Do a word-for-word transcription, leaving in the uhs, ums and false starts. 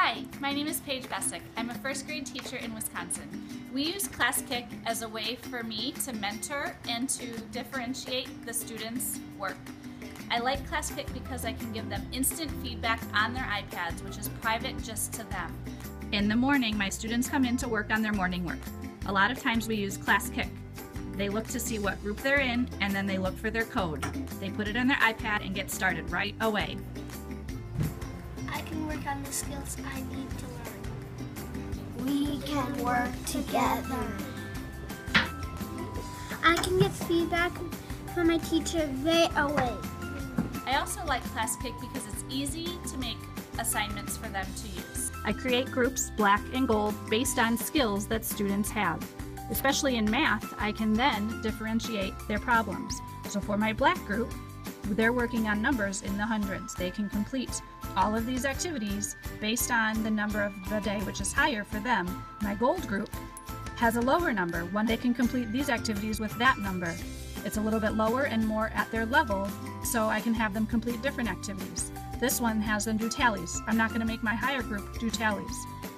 Hi, my name is Paige Bessick. I'm a first grade teacher in Wisconsin. We use Classkick as a way for me to mentor and to differentiate the students' work. I like Classkick because I can give them instant feedback on their iPads, which is private just to them. In the morning, my students come in to work on their morning work. A lot of times we use Classkick. They look to see what group they're in, and then they look for their code. They put it on their iPad and get started right away. I can work on the skills I need to learn. We can work together. I can get feedback from my teacher right away. I also like Classkick because it's easy to make assignments for them to use. I create groups, black and gold, based on skills that students have. Especially in math, I can then differentiate their problems. So for my black group, they're working on numbers in the hundreds. They can complete all of these activities based on the number of the day, which is higher for them. My gold group has a lower number, one they can complete these activities with that number. It's a little bit lower and more at their level, so I can have them complete different activities. This one has them do tallies. I'm not going to make my higher group do tallies.